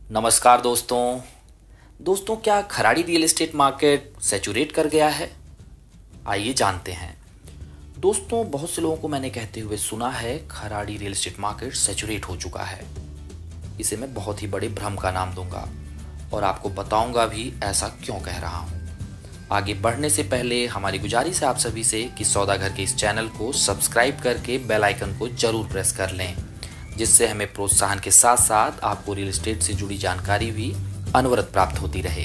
नमस्कार दोस्तों क्या Kharadi real estate market saturate कर गया है? आइए जानते हैं। दोस्तों, बहुत से लोगों को मैंने कहते हुए सुना है Kharadi real estate market saturate हो चुका है। इसे मैं बहुत ही बड़े भ्रम का नाम दूंगा और आपको बताऊंगा भी ऐसा क्यों कह रहा हूं। आगे बढ़ने से पहले हमारी गुजारिश है आप सभी से कि सौदागर के इस चैनल को सब्सक्राइब करके बेल आइकन को जरूर प्रेस कर लें, जिससे हमें प्रोत्साहन के साथ साथ आपको रियल एस्टेट से जुड़ी जानकारी भी अनवरत प्राप्त होती रहे।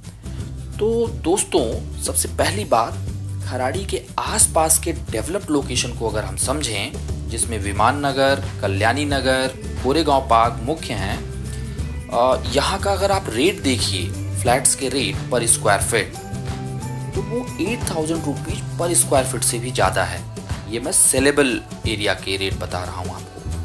तो दोस्तों, सबसे पहली बात, खराड़ी के आसपास के डेवलप्ड लोकेशन को अगर हम समझें, जिसमें विमान नगर, कल्याणी नगर, कोरेगांव पार्क मुख्य हैं, यहाँ का अगर आप रेट देखिए, फ्लैट्स के रेट पर स्क्वायर फीट, तो वो 8,000 रुपीज पर स्क्वायर फीट से भी ज़्यादा है। ये मैं सेलेबल एरिया के रेट बता रहा हूँ आपको।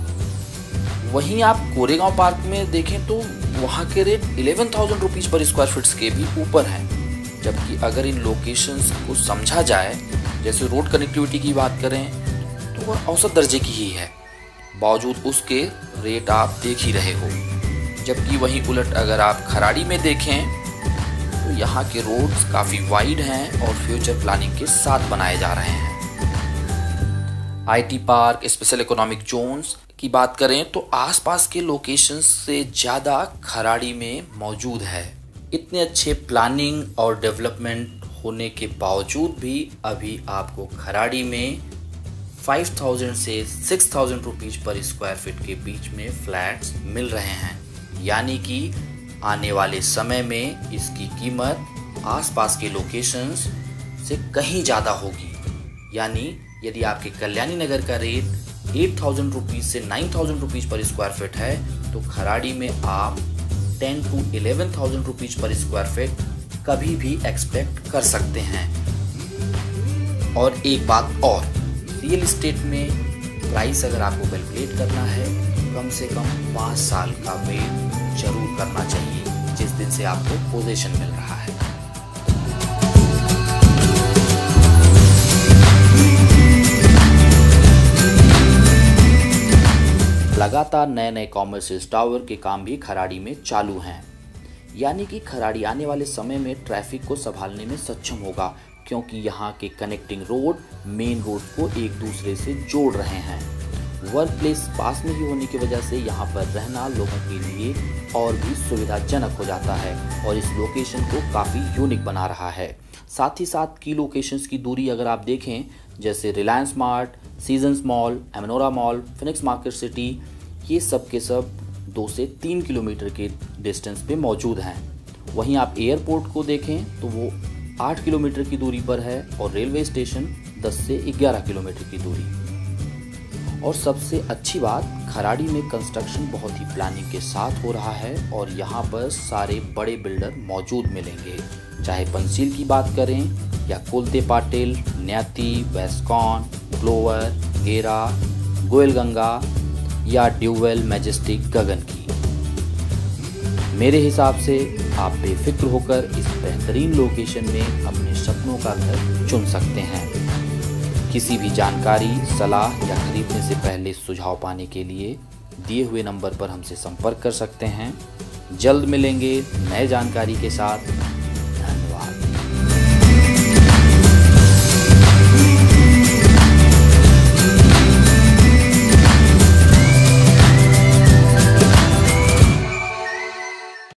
वहीं आप कोरेगांव पार्क में देखें तो वहाँ के रेट 11,000 रुपीज़ पर स्क्वायर फीट के भी ऊपर हैं। जबकि अगर इन लोकेशंस को समझा जाए, जैसे रोड कनेक्टिविटी की बात करें, तो वह औसत दर्जे की ही है, बावजूद उसके रेट आप देख ही रहे हो। जबकि वहीं उलट अगर आप खराड़ी में देखें तो यहाँ के रोड्स काफ़ी वाइड हैं और फ्यूचर प्लानिंग के साथ बनाए जा रहे हैं। IT park, special economic zones की बात करें तो आसपास के लोकेशंस से ज़्यादा खराड़ी में मौजूद है। इतने अच्छे प्लानिंग और डेवलपमेंट होने के बावजूद भी अभी आपको खराड़ी में 5,000 से 6,000 रुपीज़ पर स्क्वायर फीट के बीच में फ्लैट्स मिल रहे हैं। यानी कि आने वाले समय में इसकी कीमत आसपास के लोकेशंस से कहीं ज़्यादा होगी। यानी यदि आपके कल्याणी नगर का रेट 8,000 रुपीज़ से 9,000 रुपीज़ पर स्क्वायर फीट है, तो खराड़ी में आप 10 to 11,000 रुपीज़ पर स्क्वायर फीट कभी भी एक्सपेक्ट कर सकते हैं। और एक बात और, रियल एस्टेट में प्राइस अगर आपको कैलकुलेट करना है, कम से कम 5 साल का वेट जरूर करना चाहिए, जिस दिन से आपको पोजीशन मिल रहा है। लगातार नए नए कॉमर्शियल टावर के काम भी खराड़ी में चालू हैं। यानी कि खराड़ी आने वाले समय में ट्रैफिक को संभालने में सक्षम होगा, क्योंकि यहाँ के कनेक्टिंग रोड मेन रोड को एक दूसरे से जोड़ रहे हैं। वर्क प्लेस पास में ही होने की वजह से यहाँ पर रहना लोगों के लिए और भी सुविधाजनक हो जाता है और इस लोकेशन को काफ़ी यूनिक बना रहा है। साथ ही साथ की लोकेशंस की दूरी अगर आप देखें, जैसे Reliance Mart, Seasons Mall, Amanora mall, Phoenix market city, ये सब के सब 2 से 3 किलोमीटर के डिस्टेंस पे मौजूद हैं। वहीं आप एयरपोर्ट को देखें तो वो 8 किलोमीटर की दूरी पर है और रेलवे स्टेशन 10 से 11 किलोमीटर की दूरी। और सबसे अच्छी बात, खराड़ी में कंस्ट्रक्शन बहुत ही प्लानिंग के साथ हो रहा है और यहाँ पर सारे बड़े बिल्डर मौजूद मिलेंगे। चाहे पंसील की बात करें या कोलते पाटिल, न्याती, वेस्कॉन, ग्लोवर, गेरा, गोयल गंगा या ड्यूवेल मैजेस्टिक गगन की। मेरे हिसाब से आप बेफिक्र होकर इस बेहतरीन लोकेशन में अपने सपनों का घर चुन सकते हैं। किसी भी जानकारी, सलाह या खरीदने से पहले सुझाव पाने के लिए दिए हुए नंबर पर हमसे संपर्क कर सकते हैं। जल्द मिलेंगे नए जानकारी के साथ।